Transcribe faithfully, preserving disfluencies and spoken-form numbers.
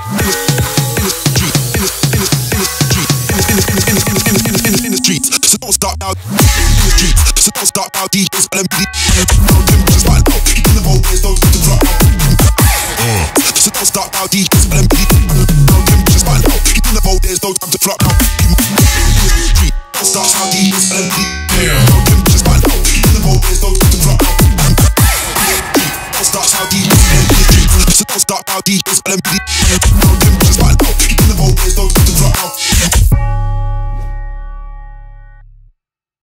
So don't stop now in the streets. So don't stop now, D Js L M B. Temperatures right now, in the voltage, don't get the drop out. So don't stop now, D Js L M B. Temperatures right now, in the voltage, don't time to drop out. In the street, don't stop now, D Js L M B. Temperatures right now, in the voltage, don't get the drop out. Don't stop now, D Js L M B. So don't stop now, D Js L M B. Temperatures right now, in the voltage, don't get the drop out.